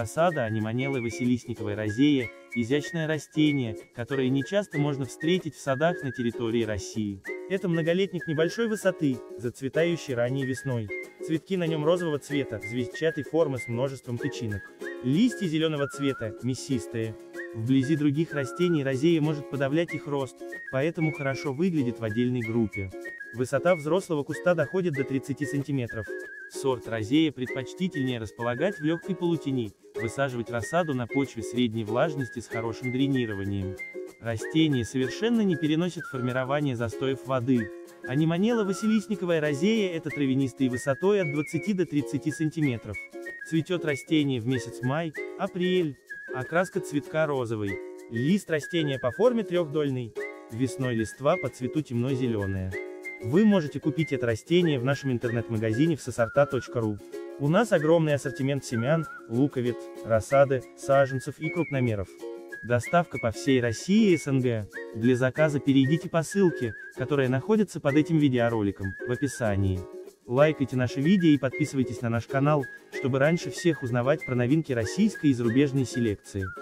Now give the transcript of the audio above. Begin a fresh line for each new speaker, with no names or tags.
Рассада аниманелы василисниковой розея – изящное растение, которое нечасто можно встретить в садах на территории России. Это многолетник небольшой высоты, зацветающий ранней весной. Цветки на нем розового цвета, звездчатой формы с множеством тычинок. Листья зеленого цвета, мясистые. Вблизи других растений розея может подавлять их рост, поэтому хорошо выглядит в отдельной группе. Высота взрослого куста доходит до 30 см. Сорт розея предпочтительнее располагать в легкой полутени, высаживать рассаду на почве средней влажности с хорошим дренированием. Растение совершенно не переносит формирование застоев воды. Аниманела василисниковая розея – это травянистый высотой от 20 до 30 см. Цветет растение в месяц май-апрель. Окраска цветка розовый. Лист растения по форме трехдольный. Весной листва по цвету темно-зеленая. Вы можете купить это растение в нашем интернет-магазине в сосорта.ру. У нас огромный ассортимент семян, луковиц, рассады, саженцев и крупномеров. Доставка по всей России и СНГ. Для заказа перейдите по ссылке, которая находится под этим видеороликом, в описании. Лайкайте наши видео и подписывайтесь на наш канал, чтобы раньше всех узнавать про новинки российской и зарубежной селекции.